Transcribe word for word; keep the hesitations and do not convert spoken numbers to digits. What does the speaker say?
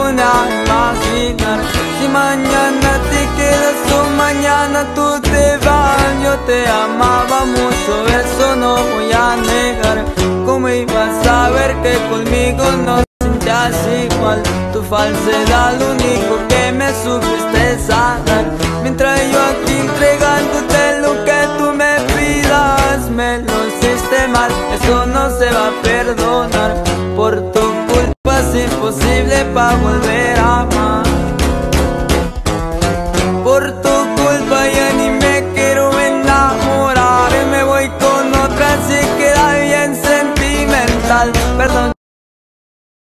pone a imaginar. Si mañana te quedas o mañana tú te vas. Yo te amaba mucho, eso no voy a negar. ¿Cómo ibas a ver que conmigo no sentías igual? Tu falsedad, lo único que me supiste sanar. Mientras yo aquí entregándote lo que tú me pidas, me lo hiciste mal, eso no se va a perdonar. Por tu culpa es imposible pa' volver.